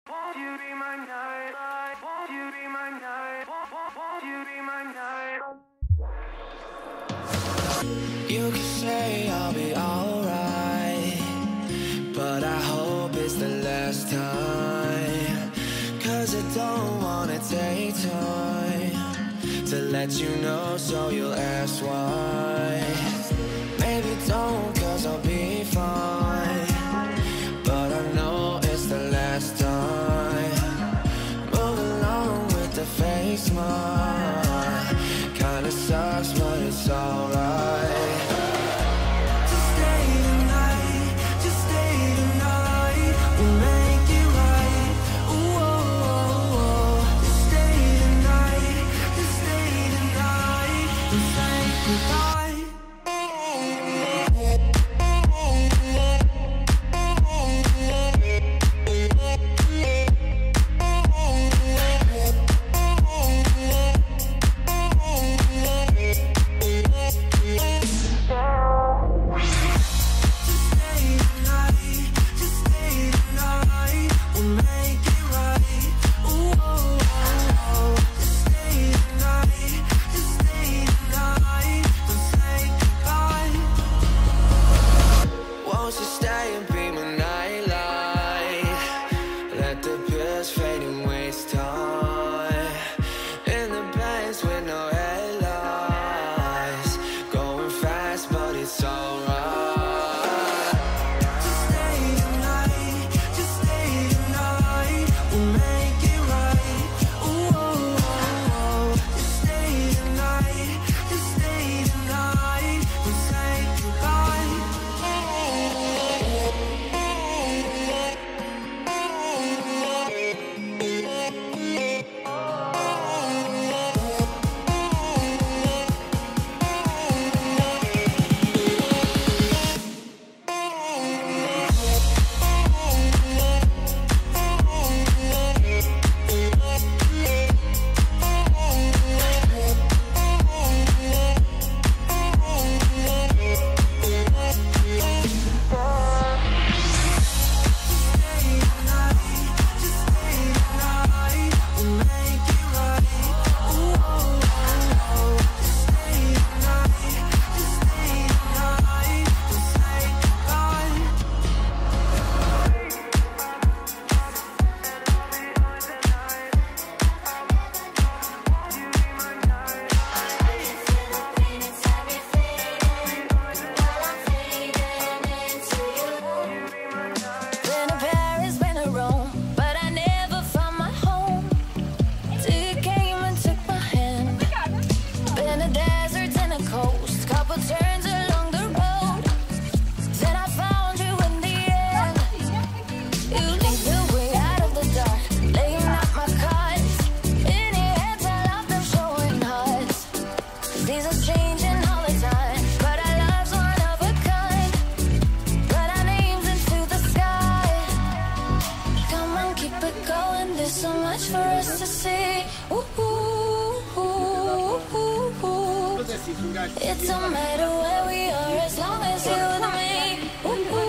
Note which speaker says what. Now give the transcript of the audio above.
Speaker 1: Won't you be my night? Won't you be my night? Won't you be my night?
Speaker 2: You can say I'll be alright, but I hope it's the last time. Cause I don't wanna take time to let you know, so you'll ask why. Maybe don't, cause I'll be fine, but I know it's the last time. Move along with the fake smile. Kinda sucks, but it's alright.
Speaker 3: It don't matter where we are as long as you and me.